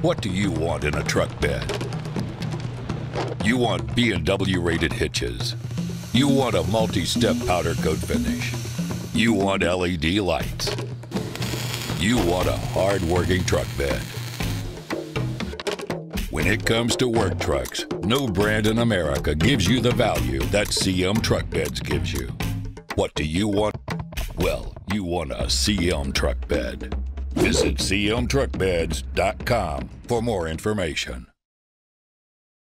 What do you want in a truck bed? You want B&W rated hitches. You want a multi-step powder coat finish. You want LED lights. You want a hard-working truck bed. When it comes to work trucks, no brand in America gives you the value that CM Truck Beds gives you. What do you want? Well, you want a CM truck bed. Visit cmtruckbeds.com for more information.